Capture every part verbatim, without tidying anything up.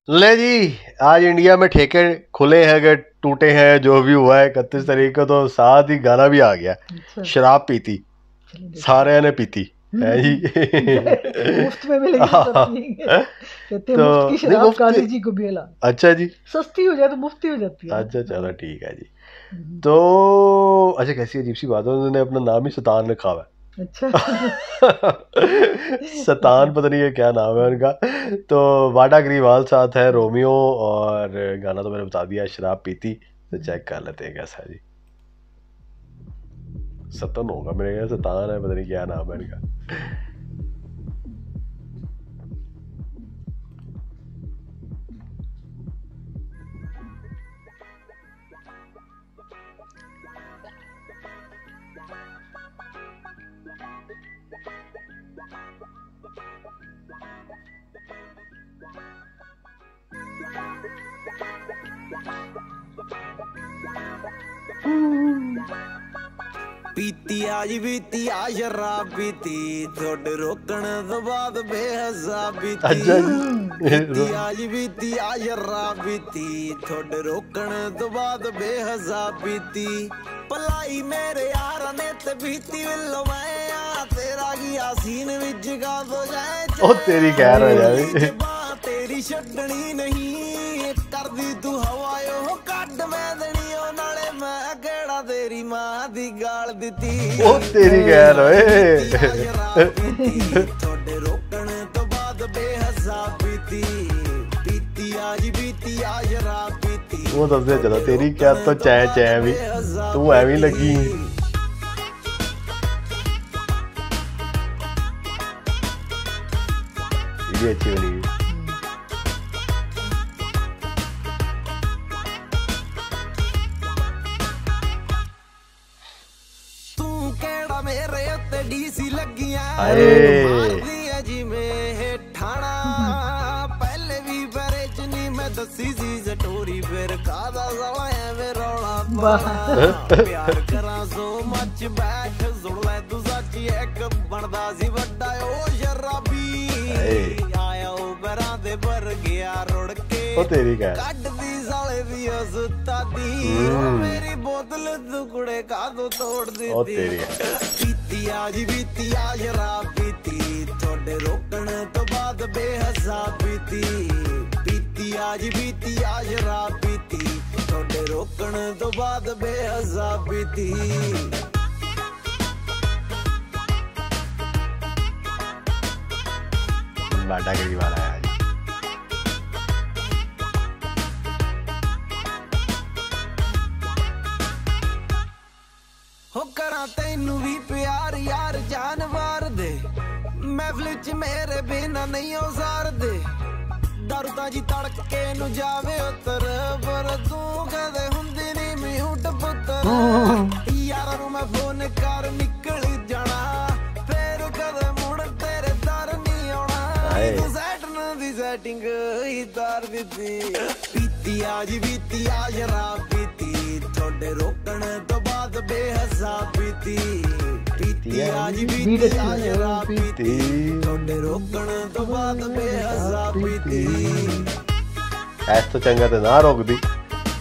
ले जी, आज इंडिया में ठेके खुले हैं कि टूटे हैं, जो भी हुआ है इकतीस तारीख को, तो साथ ही गाना भी आ गया। अच्छा। शराब पीती सारे ने पीती है जी। मुफ्त में मिलेगी तो सब पिएंगे। कहते हैं तो मुफ्त की नहीं, शराब मुफ्त काली जी को भी अला। अच्छा जी, सस्ती हो जाए तो मुफ्ती हो जाती है। अच्छा चलो ठीक है जी। तो अच्छा, कैसी अजीब सी बात है, उन्होंने अपना नाम ही शैतान रखा हुआ है। अच्छा। शैतान पता नहीं है क्या नाम है उनका। तो वाडा ग्रीवाल साथ है, रोमियो, और गाना तो मैंने बता दिया शराब पीती। तो चेक कर लेते हैं कैसा है जी। सतन होगा मेरे ख्याल, शैतान है, पता नहीं क्या नाम है इनका। पीती आज बीती आ शराब पीती थोड़े रोकण तो बाद बेहसाब बीती। पीती आज बीती आ शराब पीती थोड़े रोकण तो बाद बेहसाब बीती। भलाई मेरे यार ने ते बीती लो मैं आ तेरा की आसीन विच गा तो जाए ओ तेरी खैर हो जाए। तेरी छड्डनी नहीं कर दी तू हवायो कड मैं देनी ओ नाले मैं केड़ा तेरी मां दी गाल दिती। ओ तेरी खैर होए। थोड़े रोकण तो बाद बेहसाब पीती पीती आज बीती आ शराब पीती। वो सबसे चलो तेरी क्या तो चै चै भी तू ऐवी लगी। ये अच्छी बनी। मेरे उत्ते डीसी लगियां मारदियां जिवें ठाणा। पहले भी बरे च नहीं मैं दसी सी स्टोरी फिर कादा साला एवें रौला पाना। प्यार करा सो मच बैठ सुन ले तू सच्ची एक बनदा सी वड्डा ओ शराबी। आया ओ बरां दे पर गया रुड़ के ओ तेरी क्या कड्डदी साले दी उस्तादी। मेरी बोतल टुकड़े कादो तोड़ दी। ओ तेरी पीती आज बीती आ शराब पीती थोड़े रोकण तो बाद बेहसाब पीती। पीती आज बीती आ शराब पीती थोड़े रोकण तो बाद बेहसाब पीती। वाडा ग्रीवाल आया जी। हो करा तेनू भी प्यार यार जानवर दे महफिल च मेरे बिना नहीं हो सार दे। दारू ताजी तड़के नु जावे उतर पर तू कदे हुंदी नहीं म्यूट पुत्र। यार नु मैं फोन कर निकल जाना फिर कदे मुड़ तेरे दर नहीं आना। तू सैटन दी सेटिंग ही तार दित्ती। पीती आज बीती आ शराब पीती थोड़े रोकण तो बाद बेहसाब पीती। पीती आज बीती आ शराब पीती थोड़े रोकण तो बाद बेहसाब पीती। ऐस तो चंगा ते ना रोक दी।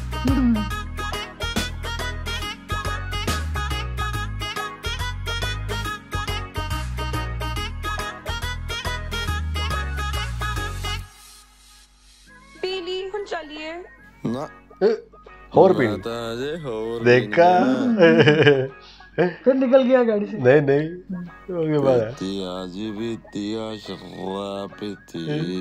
पीली हुन चलिए ना और भी देखा फिर निकल गया गाड़ी से। नहीं नहीं ओके बाय। आज बीती आ शराब पीती।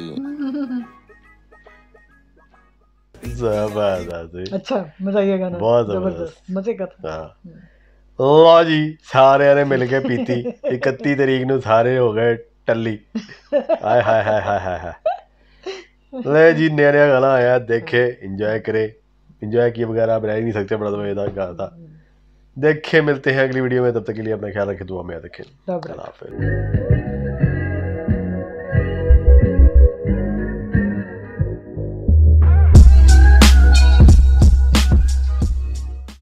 जबरदस्त। अच्छा मजा आया गाना, बहुत जबरदस्त मजे का था। लो जी, सारे ने मिल के पीती इकतीस तारीख ਨੂੰ ਸਾਰੇ ਹੋ गए टल्ली। हाय हाय हाय हाय हाय हाय। ले जी, नया नया गाना आया, देखे एंजॉय करे। एंजॉय किए बगैर आप रह ही नहीं सकते, बड़ा मजेदार गाना था। देखे, मिलते हैं अगली वीडियो में, तब तक के लिए अपना ख्याल रखें, दुआ में याद रखें। अल्लाह हाफ़िज़।